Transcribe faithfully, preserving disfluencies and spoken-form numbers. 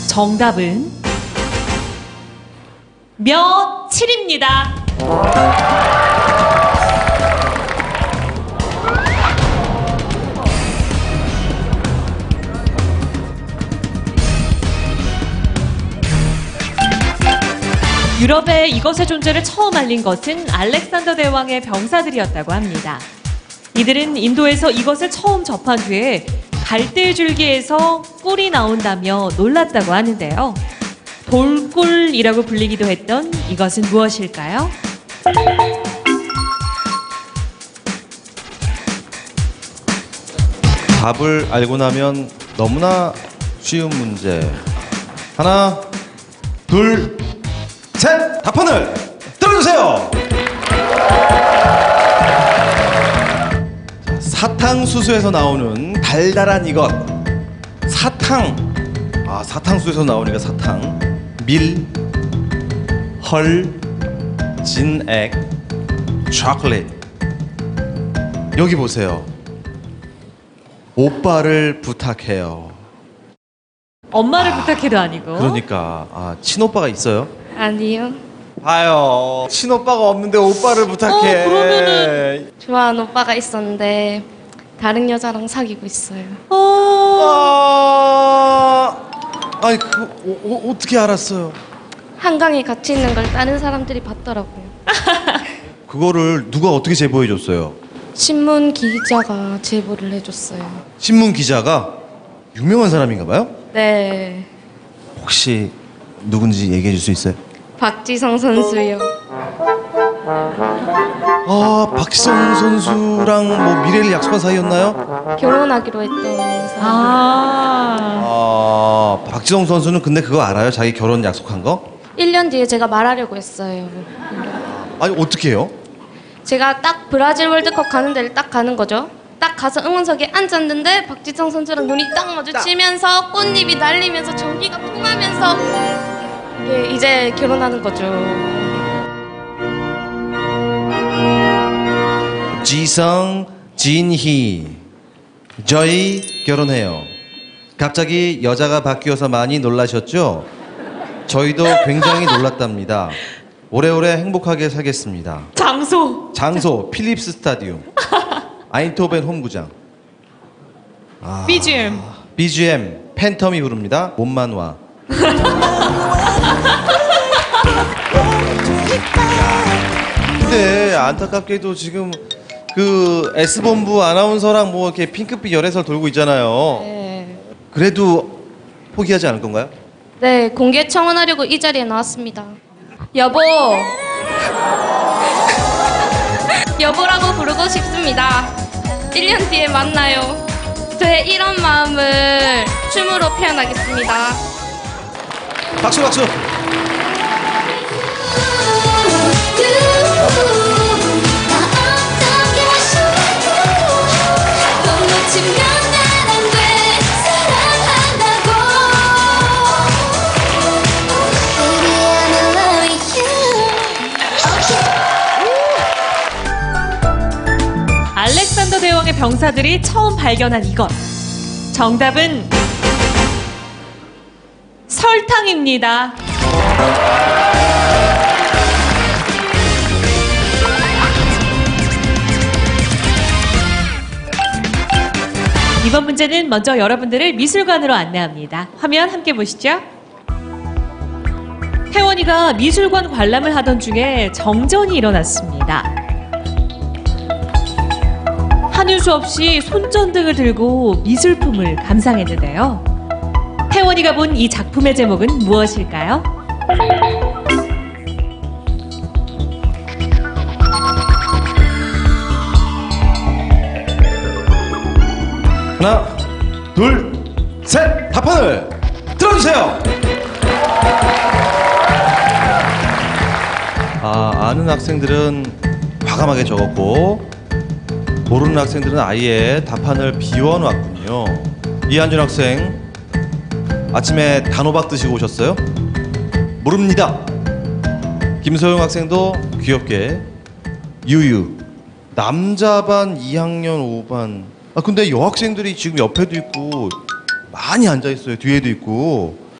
정답은 며칠입니다. 유럽에 이것의 존재를 처음 알린 것은 알렉산더 대왕의 병사들이었다고 합니다. 이들은 인도에서 이것을 처음 접한 뒤에 갈대줄기에서 꿀이 나온다며 놀랐다고 하는데요. 돌꿀이라고 불리기도 했던 이것은 무엇일까요? 답을 알고 나면 너무나 쉬운 문제. 하나, 둘, 셋! 답판을 들어주세요! 자, 사탕수수에서 나오는 달달한 이것. 사탕. 아, 사탕수수에서 나오니까 사탕. 밀, 헐, 진액, 초콜릿. 여기 보세요. 오빠를 부탁해요. 엄마를 아, 부탁해도 아니고. 그러니까 아, 친오빠가 있어요? 아니요. 봐요. 친오빠가 없는데 오빠를 부탁해. 어, 그러면은 좋아하는 오빠가 있었는데 다른 여자랑 사귀고 있어요. 어... 아, 아니 그 어, 어, 어떻게 알았어요? 한강에 같이 있는 걸 다른 사람들이 봤더라고요. 그거를 누가 어떻게 제보해 줬어요? 신문 기자가 제보를 해줬어요. 신문 기자가 유명한 사람인가 봐요? 네. 혹시 누군지 얘기해 줄 수 있어요? 박지성 선수요. 아, 박지성 선수랑 뭐 미래를 약속한 사이였나요? 결혼하기로 했던 사람. 아... 아, 박지성 선수는 근데 그거 알아요? 자기 결혼 약속한 거? 일 년 뒤에 제가 말하려고 했어요. 아니 어떻게 해요? 제가 딱 브라질 월드컵 가는 데를 딱 가는 거죠. 딱 가서 응원석에 앉았는데 박지성 선수랑 눈이 딱 마주치면서 꽃잎이 날리면서 전기가 통하면서 예, 이제 결혼하는 거죠. 지성, 진희, 저희 결혼해요. 갑자기 여자가 바뀌어서 많이 놀라셨죠? 저희도 굉장히 놀랐답니다. 오래오래 행복하게 살겠습니다. 장소. 장소 필립스 스타디움. 아인토벤 홈구장. 아, 비지엠. 비지엠 팬텀이 부릅니다. 몸만 와. 근데 안타깝게도 지금 그 S본부 아나운서랑 뭐 이렇게 핑크빛 열애설 돌고 있잖아요. 네. 그래도 포기하지 않을 건가요? 네, 공개 청원하려고 이 자리에 나왔습니다. 여보. 여보라고 부르고 싶습니다. 일 년 뒤에 만나요. 저의 이런 마음을 춤으로 표현하겠습니다. 박수 박수. 알렉산더 대왕의 병사들이 처음 발견한 이것. 정답은 설탕입니다. 이번 문제는 먼저 여러분들을 미술관으로 안내합니다. 화면 함께 보시죠. 혜원이가 미술관 관람을 하던 중에 정전이 일어났습니다. 하는 수 없이 손전등을 들고 미술품을 감상했는데요. 혜원이가 본 이 작품의 제목은 무엇일까요? 하나, 둘, 셋! 답판을 들어주세요! 아, 아는 학생들은 과감하게 적었고 모르는 학생들은 아예 답판을 비워놨군요. 이한준 학생, 아침에 단호박 드시고 오셨어요? 모릅니다. 김소영 학생도 귀엽게 유유. 남자반 이 학년 오 반. 아 근데 여학생들이 지금 옆에도 있고 많이 앉아있어요. 뒤에도 있고.